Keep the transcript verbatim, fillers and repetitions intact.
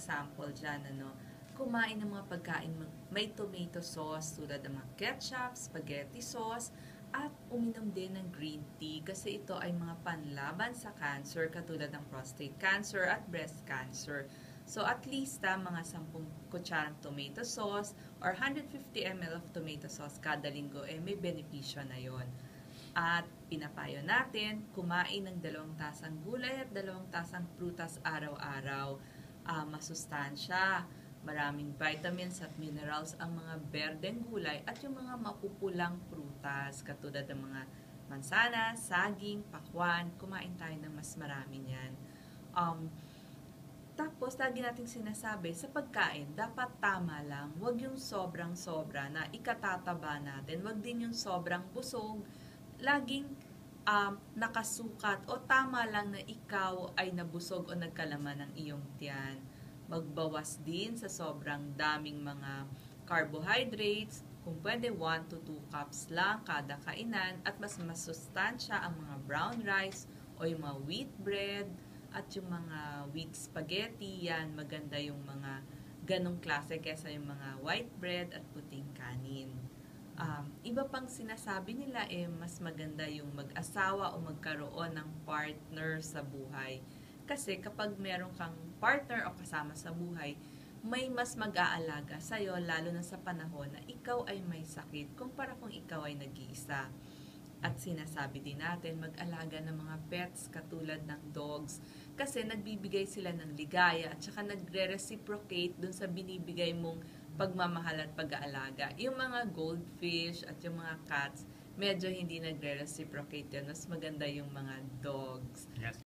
example dyan, ano, kumain ng mga pagkain may tomato sauce tulad ng mga ketchup, spaghetti sauce, at uminom din ng green tea kasi ito ay mga panlaban sa cancer katulad ng prostate cancer at breast cancer. So at least ah, mga sampung kutsarang tomato sauce or one hundred fifty milliliters of tomato sauce kada linggo eh may benepisyo na yon. At pinapayo natin kumain ng dalawang tasang gulay at dalawang tasang prutas araw-araw. Uh, masustansya, maraming vitamins at minerals ang mga berdeng gulay at yung mga mapupulang prutas katulad ng mga mansana, saging, pakwan. Kumain tayo ng mas marami niyan. Um, tapos, lagi nating sinasabi, sa pagkain, dapat tama lang. Huwag yung sobrang-sobra na ikatataba natin. Huwag din yung sobrang busog. Laging um, nakasukat o tama lang na ikaw ay nabusog o nagkalaman ng iyong tiyan. Magbawas din sa sobrang daming mga carbohydrates. Kung pwede, one to two cups lang kada kainan. At mas masustansya ang mga brown rice o yung mga wheat bread at yung mga wheat spaghetti. Yan, maganda yung mga ganong klase kesa yung mga white bread at puting kanin. Um, iba pang sinasabi nila eh, mas maganda yung mag-asawa o magkaroon ng partner sa buhay. Kasi kapag meron kang partner o kasama sa buhay, may mas mag-aalaga sa'yo, lalo na sa panahon na ikaw ay may sakit, kumpara kung ikaw ay nag-iisa. At sinasabi din natin, mag-alaga ng mga pets katulad ng dogs, kasi nagbibigay sila ng ligaya at saka nagre-reciprocate dun sa binibigay mong pagmamahal at pag-aalaga. Yung mga goldfish at yung mga cats, medyo hindi nagre-reciprocate yun. Mas maganda yung mga dogs. Yes.